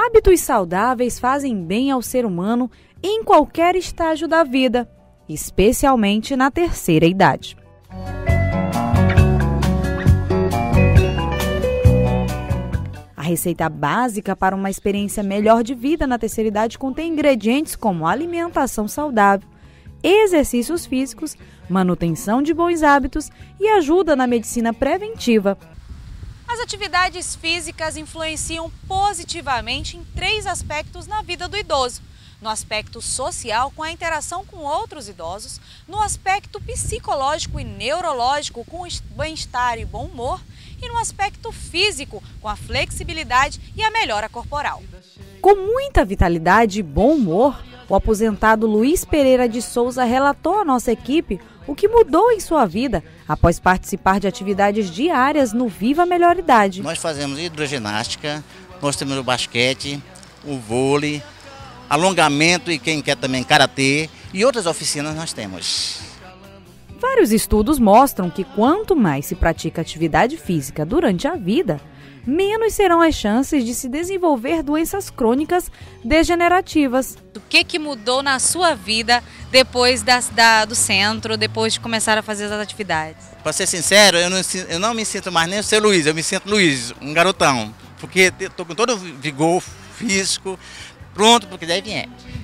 Hábitos saudáveis fazem bem ao ser humano em qualquer estágio da vida, especialmente na terceira idade. A receita básica para uma experiência melhor de vida na terceira idade contém ingredientes como alimentação saudável, exercícios físicos, manutenção de bons hábitos e ajuda na medicina preventiva. As atividades físicas influenciam positivamente em 3 aspectos na vida do idoso. No aspecto social, com a interação com outros idosos, no aspecto psicológico e neurológico, com bem-estar e bom humor, e no aspecto físico, com a flexibilidade e a melhora corporal. Com muita vitalidade e bom humor, o aposentado Luiz Pereira de Souza relatou à nossa equipe o que mudou em sua vida após participar de atividades diárias no Viva Melhor Idade. Nós fazemos hidroginástica, nós temos o basquete, o vôlei, alongamento e quem quer também karatê e outras oficinas nós temos. Vários estudos mostram que quanto mais se pratica atividade física durante a vida, menos serão as chances de se desenvolver doenças crônicas degenerativas. O que mudou na sua vida depois do centro, depois de começar a fazer as atividades? Para ser sincero, eu não me sinto mais nem o seu Luiz, eu me sinto Luiz, um garotão, porque estou com todo o vigor físico, pronto porque daí vier.